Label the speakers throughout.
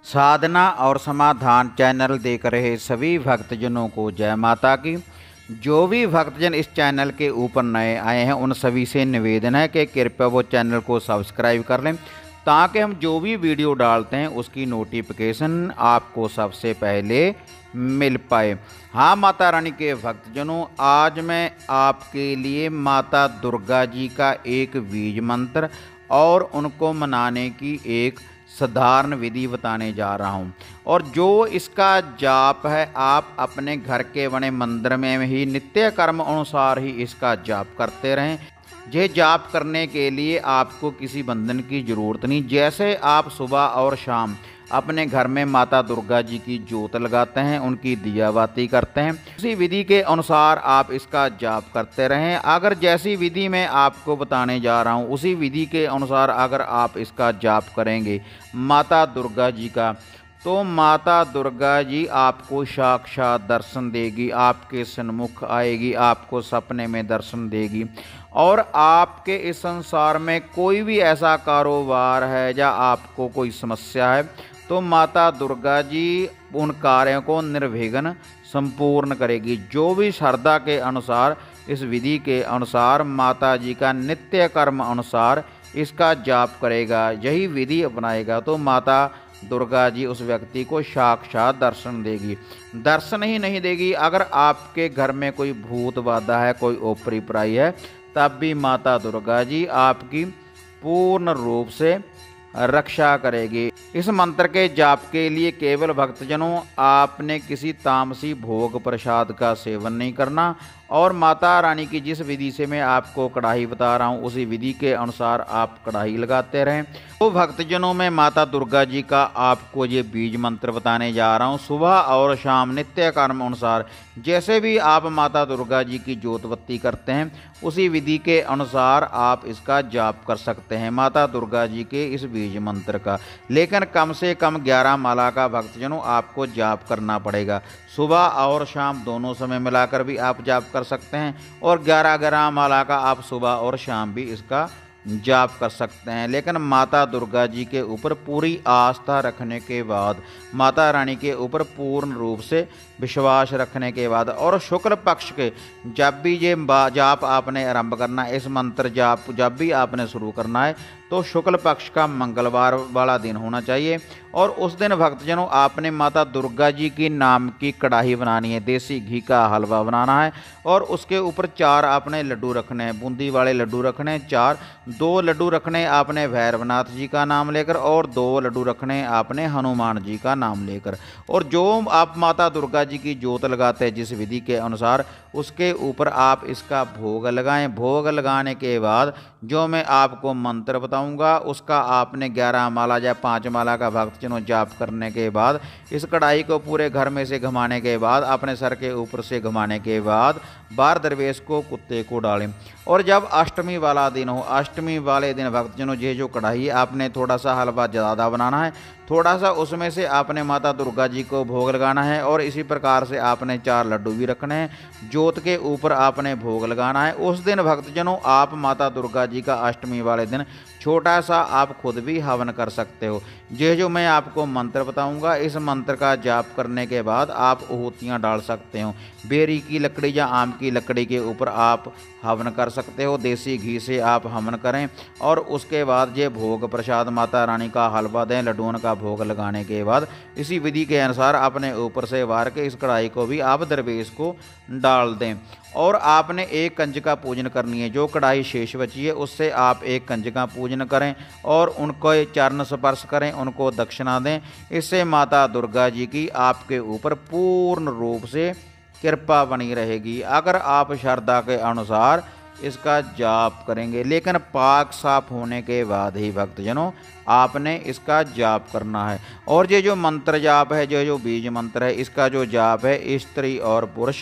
Speaker 1: साधना और समाधान चैनल देख रहे सभी भक्तजनों को जय माता की। जो भी भक्तजन इस चैनल के ऊपर नए आए हैं उन सभी से निवेदन है कि कृपया वो चैनल को सब्सक्राइब कर लें ताकि हम जो भी वीडियो डालते हैं उसकी नोटिफिकेशन आपको सबसे पहले मिल पाए। हाँ माता रानी के भक्तजनों, आज मैं आपके लिए माता दुर्गा जी का एक बीज मंत्र और उनको मनाने की एक साधारण विधि बताने जा रहा हूँ। और जो इसका जाप है आप अपने घर के बने मंदिर में ही नित्य कर्म अनुसार ही इसका जाप करते रहें। ये जाप करने के लिए आपको किसी बंधन की ज़रूरत नहीं। जैसे आप सुबह और शाम अपने घर में माता दुर्गा जी की जोत लगाते हैं, उनकी दिया बाती करते हैं, उसी विधि के अनुसार आप इसका जाप करते रहें। अगर जैसी विधि मैं आपको बताने जा रहा हूँ उसी विधि के अनुसार अगर आप इसका जाप करेंगे माता दुर्गा जी का, तो माता दुर्गा जी आपको साक्षात दर्शन देगी, आपके सन्मुख आएगी, आपको सपने में दर्शन देगी। और आपके इस संसार में कोई भी ऐसा कारोबार है या आपको कोई समस्या है तो माता दुर्गा जी उन कार्यों को निर्विघ्न संपूर्ण करेगी। जो भी श्रद्धा के अनुसार इस विधि के अनुसार माता जी का नित्य कर्म अनुसार इसका जाप करेगा, यही विधि अपनाएगा, तो माता दुर्गा जी उस व्यक्ति को साक्षात दर्शन देगी। दर्शन ही नहीं देगी, अगर आपके घर में कोई भूत बाधा है, कोई ओपरी पराई है, तब भी माता दुर्गा जी आपकी पूर्ण रूप से रक्षा करेगी। इस मंत्र के जाप के लिए केवल भक्तजनों आपने किसी तामसी भोग प्रसाद का सेवन नहीं करना और माता रानी की जिस विधि से मैं आपको कढ़ाई बता रहा हूँ उसी विधि के अनुसार आप कढ़ाई लगाते रहें। तो भक्तजनों में माता दुर्गा जी का आपको ये बीज मंत्र बताने जा रहा हूँ। सुबह और शाम नित्य कर्म अनुसार जैसे भी आप माता दुर्गा जी की जोत बत्ती करते हैं उसी विधि के अनुसार आप इसका जाप कर सकते हैं माता दुर्गा जी के इस बीज मंत्र का। लेकिन कम से कम 11 माला का भक्तजनों आपको जाप करना पड़ेगा। सुबह और शाम दोनों समय मिलाकर भी आप जाप कर सकते हैं और 11 माला का आप सुबह और शाम भी इसका जाप कर सकते हैं। लेकिन माता दुर्गा जी के ऊपर पूरी आस्था रखने के बाद, माता रानी के ऊपर पूर्ण रूप से विश्वास रखने के बाद और शुक्ल पक्ष के जब भी ये जाप आपने आरंभ करना है, इस मंत्र जाप जब भी आपने शुरू करना है तो शुक्ल पक्ष का मंगलवार वाला दिन होना चाहिए। और उस दिन भक्तजनों आपने माता दुर्गा जी की नाम की कढ़ाई बनानी है, देसी घी का हलवा बनाना है और उसके ऊपर 4 आपने लड्डू रखने हैं, बूंदी वाले लड्डू रखने हैं 4। 2 लड्डू रखने आपने भैरवनाथ जी का नाम लेकर और 2 लड्डू रखने आपने हनुमान जी का नाम लेकर। और जो आप माता दुर्गा जी की जोत लगाते हैं जिस विधि के अनुसार उसके ऊपर आप इसका भोग लगाएं। भोग लगाने के बाद जो मैं आपको मंत्र बताऊंगा उसका आपने 11 माला या 5 माला का भक्तजनों जाप करने के बाद इस कढ़ाई को पूरे घर में से घुमाने के बाद अपने सर के ऊपर से घुमाने के बाद बार दरवेश को कुत्ते को डालें। और जब अष्टमी वाला दिन हो, अष्टमी वाले दिन भक्तजनों ये जो कढ़ाई है आपने थोड़ा सा हलवा ज़्यादा बनाना है, थोड़ा सा उसमें से आपने माता दुर्गा जी को भोग लगाना है और इसी प्रकार से आपने 4 लड्डू भी रखने हैं, जोत के ऊपर आपने भोग लगाना है। उस दिन भक्तजनों आप माता दुर्गा जी का अष्टमी वाले दिन छोटा सा आप खुद भी हवन कर सकते हो। ये जो मैं आपको मंत्र बताऊंगा इस मंत्र का जाप करने के बाद आप आहूतियाँ डाल सकते हो। बेरी की लकड़ी या आम की लकड़ी के ऊपर आप हवन कर सकते हो, देसी घी से आप हवन करें और उसके बाद ये भोग प्रसाद माता रानी का हलवा दें। लड्डुओं का भोग लगाने के बाद इसी विधि के अनुसार अपने ऊपर से वार के इस कढ़ाई को भी आप दरवेश को डाल दें। और आपने एक कंजका पूजन करनी है, जो कढ़ाई शेष बची है उससे आप एक कंजका पूजन करें और उनको चरण स्पर्श करें, उनको दक्षिणा दें। इससे माता दुर्गा जी की आपके ऊपर पूर्ण रूप से कृपा बनी रहेगी अगर आप श्रद्धा के अनुसार इसका जाप करेंगे। लेकिन पाक साफ होने के बाद ही भक्तजनों आपने इसका जाप करना है। और ये जो मंत्र जाप है, जो बीज मंत्र है, इसका जो जाप है स्त्री और पुरुष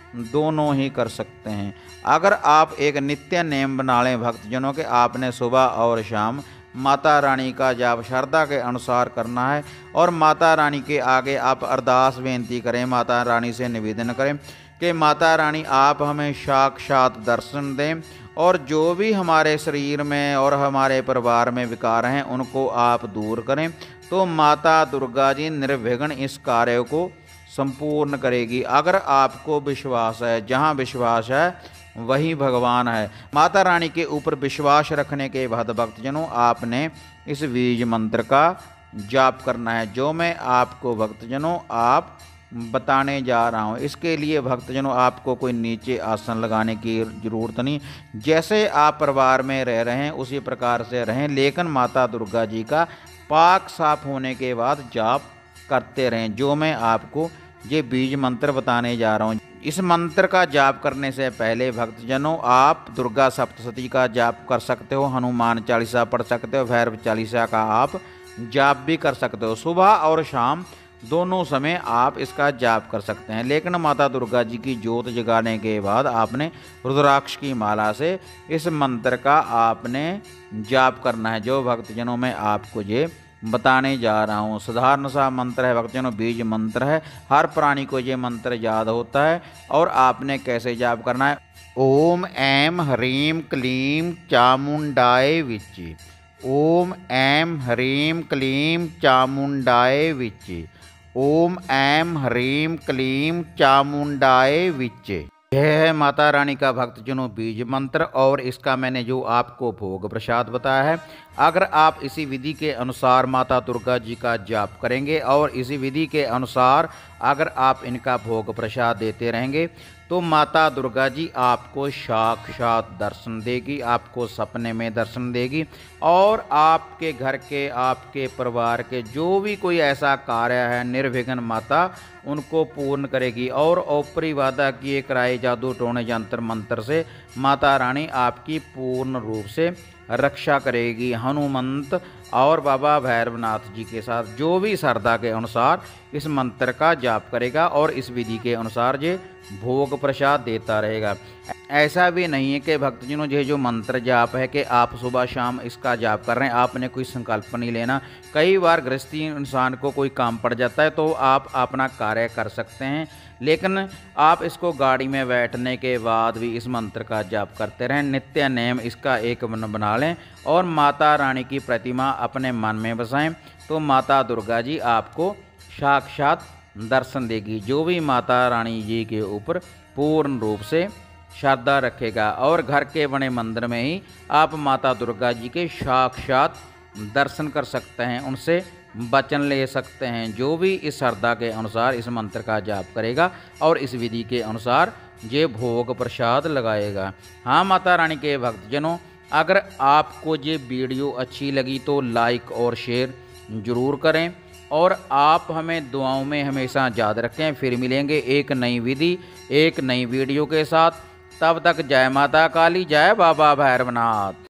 Speaker 1: दोनों ही कर सकते हैं। अगर आप एक नित्य नियम बना लें भक्तजनों के आपने सुबह और शाम माता रानी का जाप श्रद्धा के अनुसार करना है और माता रानी के आगे आप अरदास बेनती करें, माता रानी से निवेदन करें कि माता रानी आप हमें साक्षात दर्शन दें और जो भी हमारे शरीर में और हमारे परिवार में विकार हैं उनको आप दूर करें, तो माता दुर्गा जी निर्विघ्न इस कार्य को संपूर्ण करेगी। अगर आपको विश्वास है, जहाँ विश्वास है वही भगवान है। माता रानी के ऊपर विश्वास रखने के बाद भक्तजनों आपने इस बीज मंत्र का जाप करना है, जो मैं आपको भक्तजनों आप बताने जा रहा हूँ। इसके लिए भक्तजनों आपको कोई नीचे आसन लगाने की ज़रूरत नहीं, जैसे आप परिवार में रह रहे हैं उसी प्रकार से रहें, लेकिन माता दुर्गा जी का पाक साफ होने के बाद जाप करते रहें, जो मैं आपको ये बीज मंत्र बताने जा रहा हूँ। इस मंत्र का जाप करने से पहले भक्तजनों आप दुर्गा सप्तशती का जाप कर सकते हो, हनुमान चालीसा पढ़ सकते हो, भैरव चालीसा का आप जाप भी कर सकते हो। सुबह और शाम दोनों समय आप इसका जाप कर सकते हैं, लेकिन माता दुर्गा जी की जोत जगाने के बाद आपने रुद्राक्ष की माला से इस मंत्र का आपने जाप करना है, जो भक्तजनों में आपको ये बताने जा रहा हूँ। साधारण सा मंत्र है भक्तजनों, बीज मंत्र है। हर प्राणी को ये मंत्र याद होता है। और आपने कैसे जाप करना है? ओम ऐं ह्रीं क्लीं चामुंडाय विच्चे। ओम ऐं ह्रीं क्लीं चामुंडाय विच्चे। ओम ऐं ह्रीं क्लीं चामुंडाय विच्चे। यह है माता रानी का भक्तजनों बीज मंत्र, और इसका मैंने जो आपको भोग प्रसाद बताया है, अगर आप इसी विधि के अनुसार माता दुर्गा जी का जाप करेंगे और इसी विधि के अनुसार अगर आप इनका भोग प्रसाद देते रहेंगे, तो माता दुर्गा जी आपको साक्षात दर्शन देगी, आपको सपने में दर्शन देगी, और आपके घर के, आपके परिवार के जो भी कोई ऐसा कार्य है निर्विघ्न माता उनको पूर्ण करेगी। और ऊपरी वादा किए कराए जादू टोने यंत्र मंत्र से माता रानी आपकी पूर्ण रूप से रक्षा करेगी। हनुमंत और बाबा भैरवनाथ जी के साथ जो भी श्रद्धा के अनुसार इस मंत्र का जाप करेगा और इस विधि के अनुसार ये भोग प्रसाद देता रहेगा। ऐसा भी नहीं है कि भक्तजनों ये जो मंत्र जाप है कि आप सुबह शाम इसका जाप कर रहे हैं, आपने कोई संकल्प नहीं लेना। कई बार गृहस्थी इंसान को कोई काम पड़ जाता है तो आप अपना कार्य कर सकते हैं, लेकिन आप इसको गाड़ी में बैठने के बाद भी इस मंत्र का जाप करते रहें। नित्य नेम इसका एक बना लें और माता रानी की प्रतिमा अपने मन में बसाएं, तो माता दुर्गा जी आपको साक्षात दर्शन देगी। जो भी माता रानी जी के ऊपर पूर्ण रूप से श्रद्धा रखेगा, और घर के बने मंदिर में ही आप माता दुर्गा जी के साक्षात दर्शन कर सकते हैं, उनसे वचन ले सकते हैं। जो भी इस श्रद्धा के अनुसार इस मंत्र का जाप करेगा और इस विधि के अनुसार ये भोग प्रसाद लगाएगा। हाँ माता रानी के भक्तजनों, अगर आपको ये वीडियो अच्छी लगी तो लाइक और शेयर ज़रूर करें, और आप हमें दुआओं में हमेशा याद रखें। फिर मिलेंगे एक नई विधि, एक नई वीडियो के साथ। तब तक जय माता काली, जय बाबा भैरवनाथ।